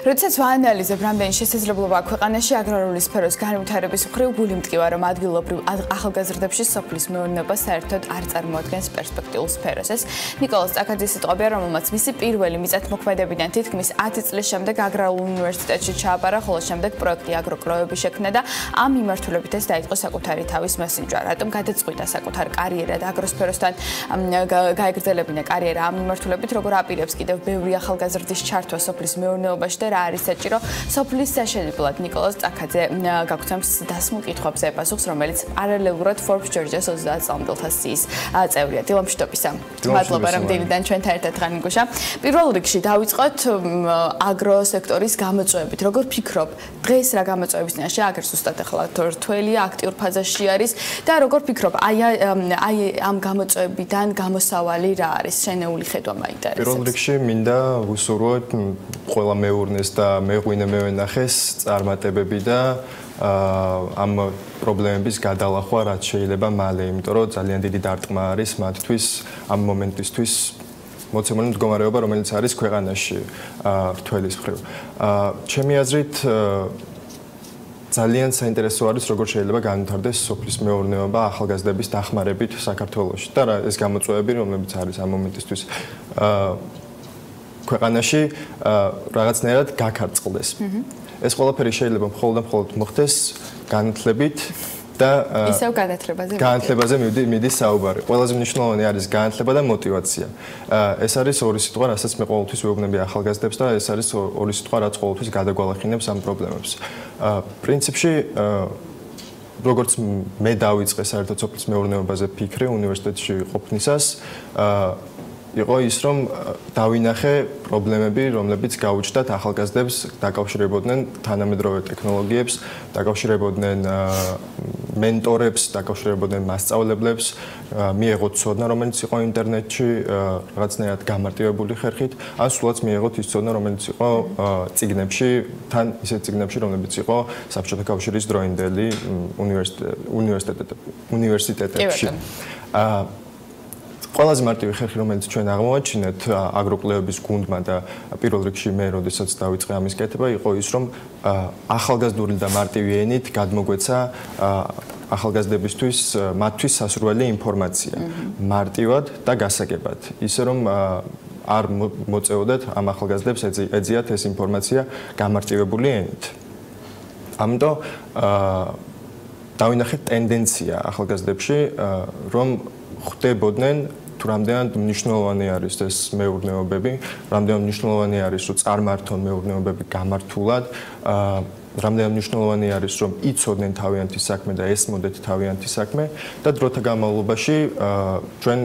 როდესაც ვაანალიზებ რამდენი შესაძლებლობაა ქვეყანაში აგრარული სფეროს განვითარების მხრივ გული მტკივა, რომ ადგილობრივ ახალგაზრდებში სოფლის მეურნეობა საერთოდ არ წარმოადგენს პერსპექტიულ სფეროს. ეს ნიკოლოზ წაქაძის სიტყვებია, რომელმაც მისი პირველი მიწათმოქმედებიდან თითქმის 10 წლის შემდეგ აგრარულ უნივერსიტეტში ჩააბარა, ხოლო შემდეგ პროექტი აგრო-კვლევები შექმნა და ამ მიმართულებით ეს დაიწყო საკუთარი თავის მასინჯვა. რატომ გადაწყვიტა საკუთარ კარიერად აგროსფეროსთან გაეგრძელებინა კარიერა ამ მიმართულებით, როგორ აპირებს კიდევ ბევრი ახალგაზრდის ჩართვა სოფლის მეურნეობაში და რა არის საჭირო სოფლის საშენებლად. ნიკოლოზ წაქაძე გაგცემს დასმულ კითხვებზე პასუხს, რომელიც პარალელურად Forbes Georgia-ს 30 წლამდელთა სიის წევრია. დილამშვიდობისა. მადლობა, რომ დილიდან ჩვენთან ერთად განიგუშა. პირველ რიგში დავიწყოთ აგროსექტორის გამოწვევებით. როგორ ფიქრობ, დღეს რა გამოწვევების წინაშე აგერ ზუსტად ახლა რთველია, აქტიურ ფაზაში არის და როგორ ფიქრობ, აი ამ გამოწვევებიდან გამოსავალი რა არის? შენეული ხედვა მაინტერესებს. პირველ რიგში მინდა ვუსურვოთ ყველა მეურნეს და მეღვინე მევენახეს წარმატებები და ამ პრობლემების გადალახვა რაც შეიძლება მალე, იმიტომ რომ ძალიან დიდი დარტყმა არის მათთვის ამ მომენტისთვის მოცემული მდგომარეობა, რომელიც არის ქვეყანაში რთველის მხრივ. ჩემი აზრით ძალიან საინტერესო არის, როგორ შეიძლება განვითარდეს სოფლის მეურნეობა ახალგაზრდების დახმარებით საქართველოში და ეს გამოწვევები, რომლებიც არის ამ მომენტისთვის ქვეყანაში რაღაცნაირად გაქარწყლდეს. ეს ყველაფერი შეიძლება მხოლოდ მოხდეს განათლებით და განათლებაზე მიდის საუბარი. ყველაზე მნიშვნელოვანი არის განათლება და мотиваცია. ეს არის ორი სიტყვა, რასაც მე ყოველთვის ვეუბნები ახალგაზრდებს და ეს არის ორი სიტყვა, რაც ყოველთვის გადაგვალახინებს ამ პრობლემებს. პრინციპში როგორც მე დავიწყე საერთოდ სოფლის მეურნეობაზე ფიქრი უნივერსიტეტში ყოფნისას, იყო ის, რომ დავინახე პრობლემები, რომლებიც გაუჩნდათ ახალგაზრდებს, დაკავშირებოდნენ თანამედროვე ტექნოლოგიებს, დაკავშირებოდნენ მენტორებს, დაკავშირებოდნენ მასწავლებლებს, მიეღოთ ცოდნა, რომელიც იყო ინტერნეტში, რაღაცნაირად გამარტივებული ხერხით, ან სულაც მიეღოთ ის ცოდნა, რომელიც იყო წიგნებში, თან ისეთ წიგნებში, რომლებიც იყო საბჭოთა კავშირის დროინდელი უნივერსიტეტებში. ყველაზე მარტივი ხერხი, რომელიც ჩვენ აღმოვაჩინეთ აგრო-კვლევების გუნდმა და პირველ რიგში მე, როდესაც დავიწყე ამის კეთება, იყო ის, რომ ახალგაზრდული და მარტივი ენით გადმოგვეცა ახალგაზრდებისთვის მათთვის სასურველი ინფორმაცია, მარტივად და გასაგებად. ისე რომ არ მოწეოდათ ამ ახალგაზრდებს ეძიათ ეს ინფორმაცია გამარტივებული ენით. ამიტომ დავინახეთ ტენდენცია ახალგაზრდებში, რომ ხდებოდნენ თუ რამდენად მნიშვნელოვანი არის ეს მეურნეობები, რამდენად მნიშვნელოვანი არის რომ წარმართონ მეურნეობები გამართულად, რამდენად მნიშვნელოვანი არის რომ იცოდნენ თავიანთი საქმე და ესმოდეთ თავიანთი საქმე და დროთა განმავლობაში ჩვენ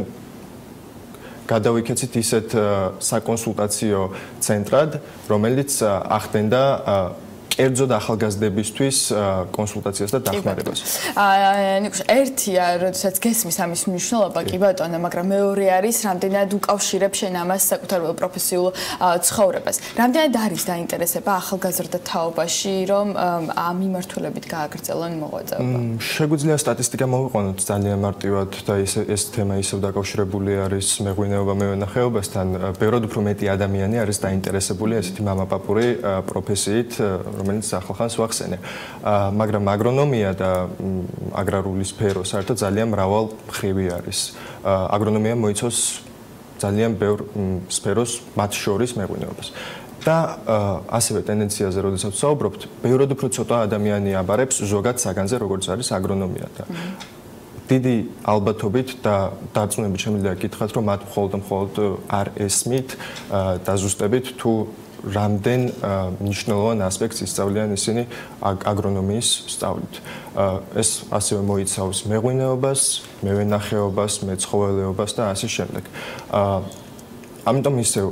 გადავიქეცით ისეთ საკონსულტაციო ცენტრად, რომელიც ახდენდა კერძოდ ახალგაზრდებისთვის კონსულტაციას და დახმარებას. ნიკოშ, ერთია, როდესაც გესმის ამის მნიშვნელობა, კი ბატონო, მაგრამ მეორე არის, რამდენად უკავშირებ შენ ამას საკუთარ პროფესიულ ცხოვრებას. რამდენად არის დაინტერესება ახალგაზრდა თაობაში, რომ ამ მიმართულებით გააგრძელონ მოღვაწეობა? შეგვიძლია სტატისტიკა მოვიყვანოთ ძალიან მარტივად და ეს თემა ისევ დაკავშირებული არის მეღვინეობა მევენახეობასთან. ბევრად უფრო მეტი ადამიანი არის დაინტერესებული ესეთი მამაპაპური პროფესიით, რომელიც ახალხანს ვახსენე. მაგრამ აგრონომია და აგრარული სფერო საერთოდ ძალიან მრავალ მხრივი არის. აგრონომია მოიცავს ძალიან ბევრ სფეროს, მათ შორის მეღვინეობას. და ასევე ტენდენციაზე, როდესაც ვსაუბრობთ, ბევრად უფრო ცოტა ადამიანი აბარებს ზოგად საგანზე, როგორც არის აგრონომია და დიდი ალბათობით და დარწმუნებით შემიძლია გითხრათ, რომ მათ მხოლოდ არ ესმით დაზუსტებით თუ რამდენ მნიშვნელოვან ასპექტს ისწავლიან ისინი აგრონომიის სწავლით. ეს ასევე მოიცავს მეღვინეობას, მევენახეობას, მეცხოველეობას და ასე შემდეგ. ამიტომ ისევ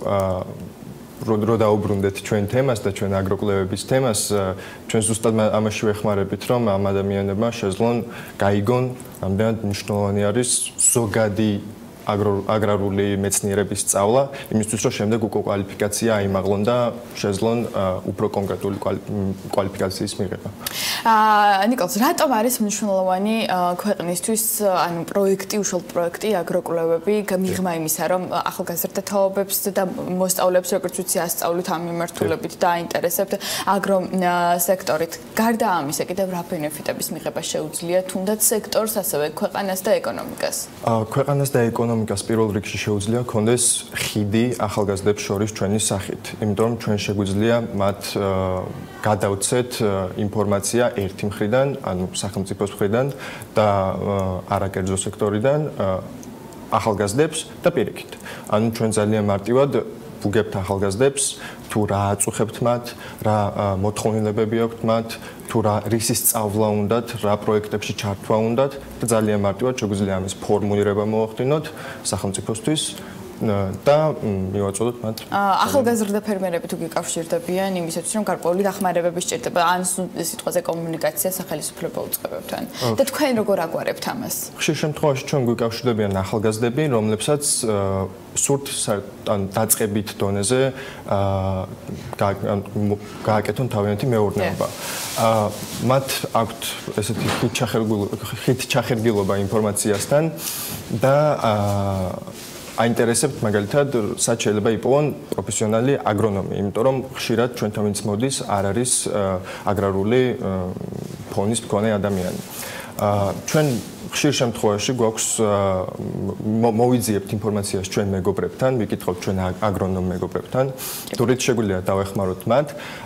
რო დაუბრუნდეთ ჩვენ თემას და ჩვენ აგრო-კვლევების თემას, ჩვენ ზუსტად ამაში ვეხმარებით, რომ ამ ადამიანებმა შეძლონ გაიგონ, რამდენად მნიშვნელოვანი არის ზოგადი აგრარული მეცნიერების სწავლა, იმისთვის რომ შემდეგ უკვე კვალიფიკაცია აიმაღლონ და შეძლონ უფრო კონკრეტული კვალიფიკაციის მიღება. ნიკოლოზ, რატომ არის მნიშვნელოვანი ქვეყნისთვის, ანუ პროექტი, უშუალოდ პროექტი აგრო-კვლევები, მიღმა იმისა, რომ ახალგაზრდა თაობებს და მოსწავლეებს, როგორც ვიცი, ასწავლით ამ მიმართულებით და აინტერესებთ აგროსექტორით. გარდა ამისა, კიდევ რა ბენეფიტების მიღება შეუძლია თუნდაც სექტორს, ასევე ქვეყანას და ეკონომიკას? ქვეყანას და ეკონომიკას პირველ რიგში შეუძლია კონდეს ხიდი ახალგაზრდებს შორის ჩვენი სახით. იმიტომ რომ ჩვენ შეგვიძლია მათ გადავცეთ ინფორმაცია ერთი მხრიდან, ანუ სახელმწიფოს მხრიდან და არაკერძო სექტორიდან ახალგაზრდებს და პირიქით. ანუ ჩვენ ძალიან მარტივად ვუგებთ ახალგაზრდებს, თუ რა აწუხებთ მათ, რა მოთხოვნილებები აქვთ მათ, თუ რისი სწავლა უნდათ, რა პროექტებში ჩართვა უნდათ და ძალიან მარტივად შეგვიძლია ამის ფორმულირება მოახდინოთ სახელმწიფოსთვის და მივაწოდოთ მათ. ახალგაზრდა ფერმერები თუ გიკავშირდებიან იმისათვის, რომ გარკვეული დახმარებები სჭირდება, ან სიტყვაზე კომუნიკაცია სახელმწიფო უწყებებთან. და თქვენ როგორ აგვარებთ ამას? ხშირ შემთხვევაში ჩვენ გვიკავშირდებიან ახალგაზრდები, რომლებსაც სურთ დაწყებით დონეზე გააკეთონ თავიანთი მეურნეობა. მათ აქვთ ესეთი ხით ჩახერგილობა ინფორმაციასთან და აინტერესებთ მაგალითად, სად შეიძლება იპოვონ პროფესიონალი აგრონომი, იმიტომ რომ ხშირად ჩვენთანაც მოდის არ არის აგრარული ფონის მქონე ადამიანი. ჩვენ ხშირ შემთხვევაში გვაქვს მოვიძიებთ ინფორმაციას ჩვენ მეგობრებთან, ვიკითხავთ ჩვენ აგრონომ მეგობრებთან, თურით შეგვიძლია დავეხმაროთ მათ.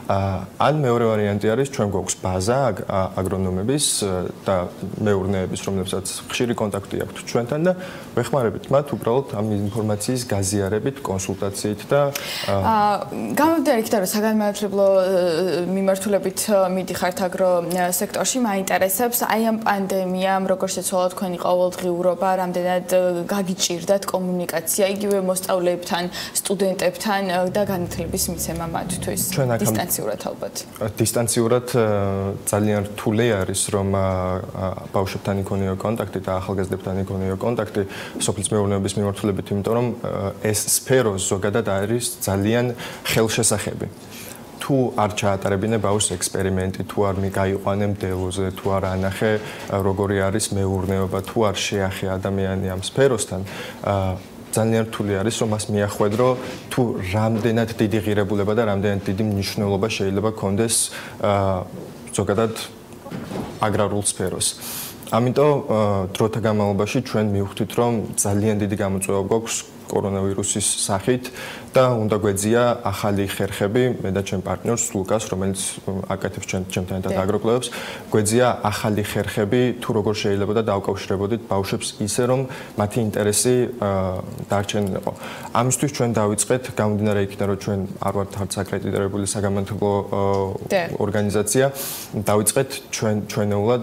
ან მეორე ვარიანტი არის, ჩვენ გვაქვს ბაზა აგრონომების და მეურნეების, რომლებსაც ხშირი კონტაქტი აქვთ ჩვენთან და ვეხმარებით მათ უბრალოდ ამ ინფორმაციის გაზიარებით, კონსულტაციით და გამომდინარე იქიდან, რომ საგანმანათლებლო მიმართულებით მიდიხართ აგროსექტორში, მაინტერესებს აი ამ პანდემიამ როგორ შეცვალა თქვენი ყოველდღიურობა, რამდენად გაგიჭირდათ კომუნიკაცია იგივე მოსწავლეებთან, სტუდენტებთან და განათლების მიცემა მათთვის დისტანციურად ალბათ. დისტანციურად ძალიან რთული არის, რომ ბავშვებთან იქონიო კონტაქტი და ახალგაზრდებთან იქონიო კონტაქტი სოფლის მეურნეობის მიმართულებით, იმიტომ რომ ეს სფეროს ზოგადად არის ძალიან ხელშესახები. თუ არ ჩაატარებინე ბავშვს ექსპერიმენტი, თუ არ გაიყვანე მდელოზე, თუ არ ანახე როგორი არის მეურნეობა, თუ არ შეახე ადამიანი ამ სფეროსთან, ძალიან რთული არის რომ მას მიახვედრო თუ რამდენად დიდი ღირებულება და რამდენად დიდი მნიშვნელობა შეიძლება კონდეს ზოგადად აგრარულ სფეროს. ამიტომ დროთა განმავლობაში ჩვენ მივხვდით რომ ძალიან დიდი გამოწვევა გვაქვს კორონავირუსის სახით და უნდა გვეძია ახალი ხერხები, მე და ჩემ პარტნიორს ლუკას, რომელიც აკეთებს ჩემთან ერთად აგრო-კვლევებს, გვეძია ახალი ხერხები, თუ როგორ შეიძლება და დავკავშირებოდით ბავშვებს ისე, რომ მათი ინტერესი დარჩენილიყო. ამისთვის ჩვენ დავიწყეთ, გამომდინარე იქიდან, რომ ჩვენ არ ვართ არც აკრედიტირებული საგანმანათლებლო ორგანიზაცია, დავიწყეთ ჩვენეულად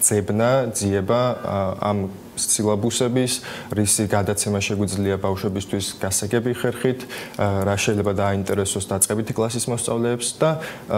ძიება ამ სილაბუსების, რისი გადაცემა შეგვიძლია ბავშვებისთვის გასაგები ხერხით, რა შეიძლება დააინტერესოს დაწყებითი კლასის მოსწავლეებს და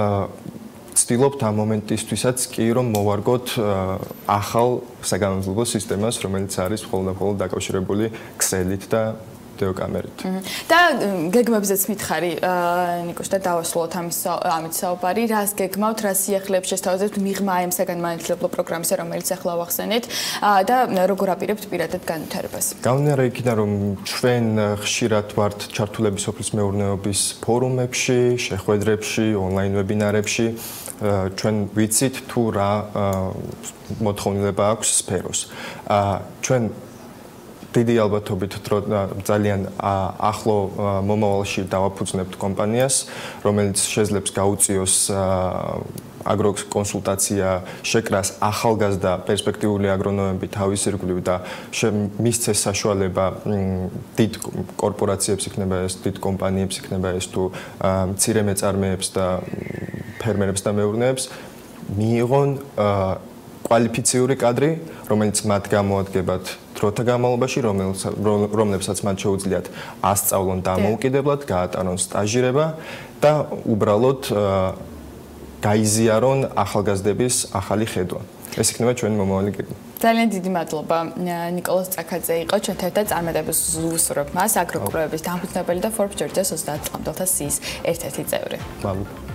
ვცდილობთ ამ მომენტისთვისაც კი რომ მოვარგოთ ახალ საგანმანათლებლო სისტემას, რომელიც არის მხოლოდ დაკავშირებული ქსელით და ვიდეოკამერით. და გეგმებზეც მითხარი, ნიკოშ და დავასრულოთ ამით საუბარი, რას გეგმავთ, რა სიახლეებს შესთავაზებთ მიღმა ამ საგანმანათლებლო პროგრამისა, რომელიც ახლა ვახსენეთ და როგორ აპირებთ პირადად განვითარებას. გამომდინარე იქიდან, რომ ჩვენ ხშირად ვართ ჩართულები სოფლის მეურნეობის ფორუმებში, შეხვედრებში, ონლაინ ვებინარებში, ჩვენ ვიცით თუ რა მოთხოვნილება აქვს სფეროს. ჩვენ დიდი ალბათობით ძალიან ახლო მომავალში დავაფუძნებთ კომპანიას, რომელიც შეძლებს გაუწიოს აგროკონსულტაცია შეკრას ახალგაზრდა პერსპექტიული აგრონომები თავის ირგვლივ და მისცეს საშუალება დიდ კორპორაციებს იქნება ეს, დიდ კომპანიებს იქნება ეს თუ მცირე მეწარმეებს და ფერმერებს და მეურნეებს მიიღონ კვალიფიციური კადრი, რომელიც მათ გამოადგებათ დროთა განმავლობაში, რომლებსაც მათ შეუძლიათ ასწავლონ დამოუკიდებლად, გაატარონ სტაჟირება და უბრალოდ გაიზიარონ ახალგაზრდების ახალი ხედვა. ეს იქნება ჩვენი მომავალი გეგმა. ძალიან დიდი მადლობა ნიკოლოზ წაქაძე იყო ჩვენთან ერთად წარმატებას ვუსურვებ მას აგრო-კვლევების დამფუძნებელი და Forbes 2030 წლამდელთა სიის ერთ-ერთი წევრი. მადლობა.